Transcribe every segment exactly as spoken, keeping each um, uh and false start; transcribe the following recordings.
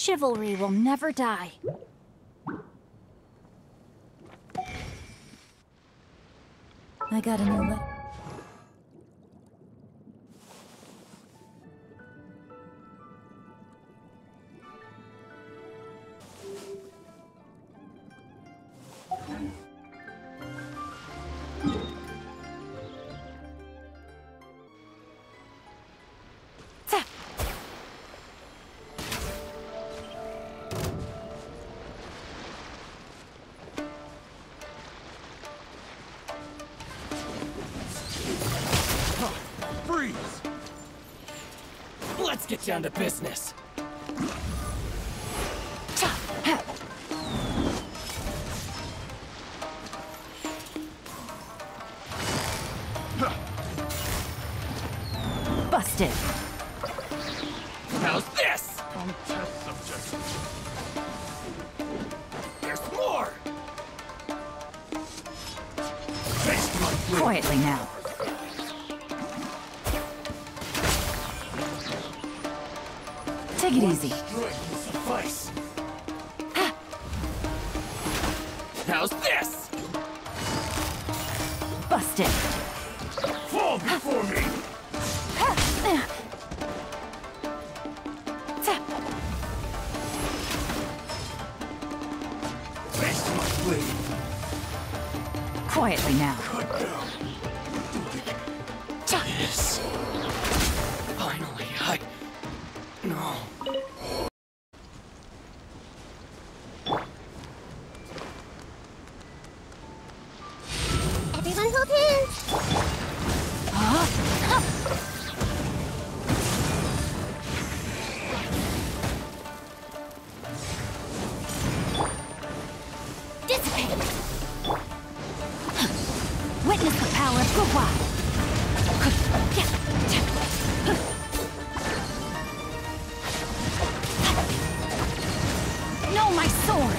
Chivalry will never die. I got a new letter. Freeze! Let's get down to business. Busted. How's this? On test subject. There's more! Taste my blade. Quietly now. Take it easy. Strike will suffice. How's this? Busted. Fall before me! Taste my blade. Quietly now. Cut down. Yes. Finally, I... No. Everyone hold hands! Huh? Dissipate! Witness the power of Gua. No, my sword!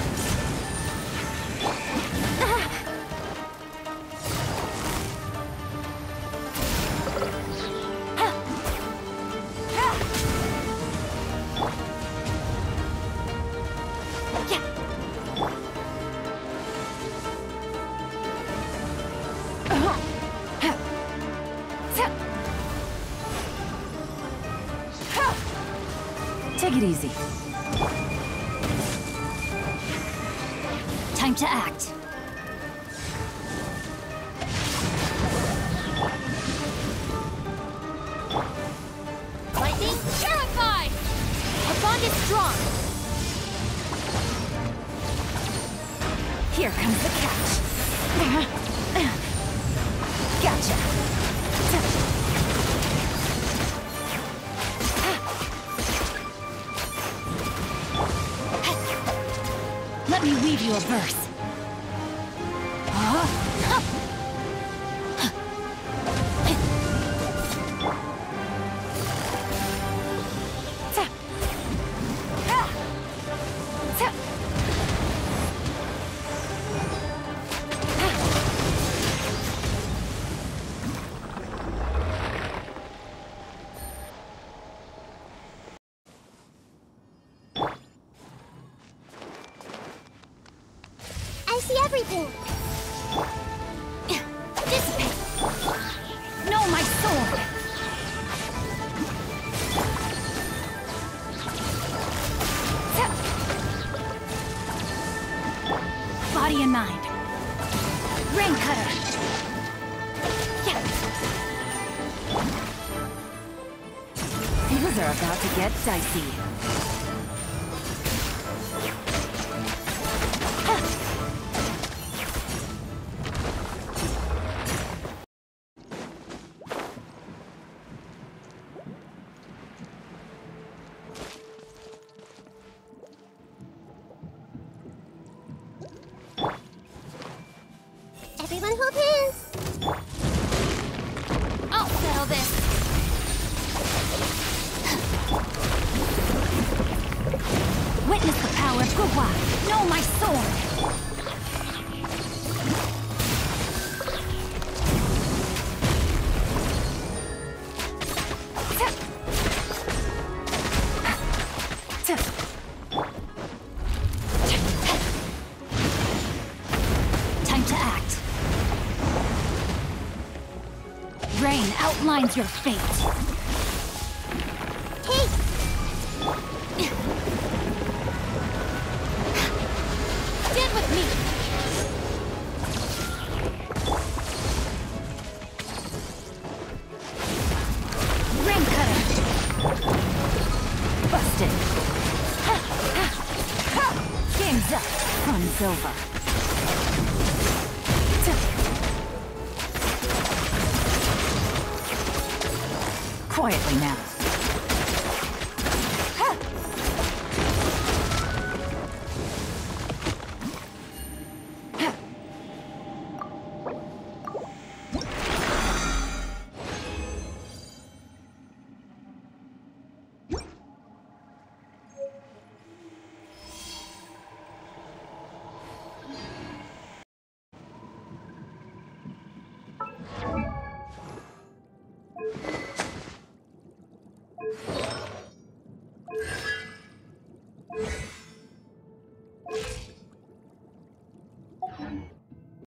Take it easy. Time to act. Lightning, terrified! Our bond is strong! Here comes the catch. Gotcha. Let me weave you a verse. Huh? I see everything! Dissipate! No, my sword! Body and mind. Rain cutter. Yeah. Things are about to get dicey. Everyone hold hands! I'll settle this! Witness the power of Gua. Know my sword. rain outlines your fate. Hey! Stand with me! Rain cutter! Busted! Game's up! Fun's over! Quietly now.